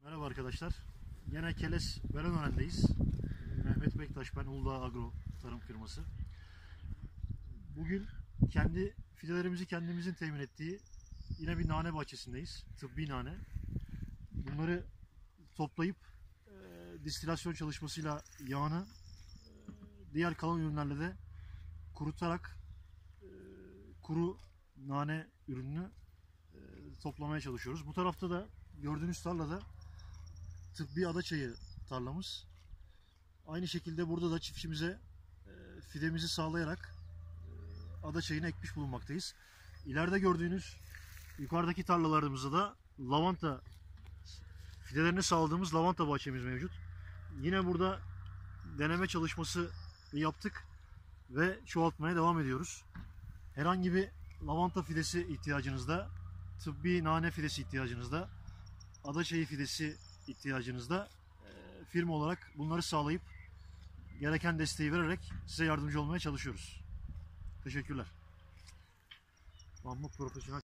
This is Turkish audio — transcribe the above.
Merhaba arkadaşlar. Gene Keles Verenören'deyiz. Mehmet Bektaş, ben Uludağ Agro Tarım Firması. Bugün kendi fidelerimizi kendimizin temin ettiği yine bir nane bahçesindeyiz. Tıbbi nane. Bunları toplayıp distilasyon çalışmasıyla yağını diğer kalan ürünlerle de kurutarak kuru nane ürününü toplamaya çalışıyoruz. Bu tarafta da gördüğünüz tarlada tıbbi adaçayı tarlamız. Aynı şekilde burada da çiftçimize fidemizi sağlayarak adaçayını ekmiş bulunmaktayız. İleride gördüğünüz yukarıdaki tarlalarımızda da lavanta fidelerini sağladığımız lavanta bahçemiz mevcut. Yine burada deneme çalışması yaptık ve çoğaltmaya devam ediyoruz. Herhangi bir lavanta fidesi ihtiyacınızda, tıbbi nane fidesi ihtiyacınızda, adaçayı fidesi ihtiyacınızda firma olarak bunları sağlayıp gereken desteği vererek size yardımcı olmaya çalışıyoruz. Teşekkürler. Amma profesyonel.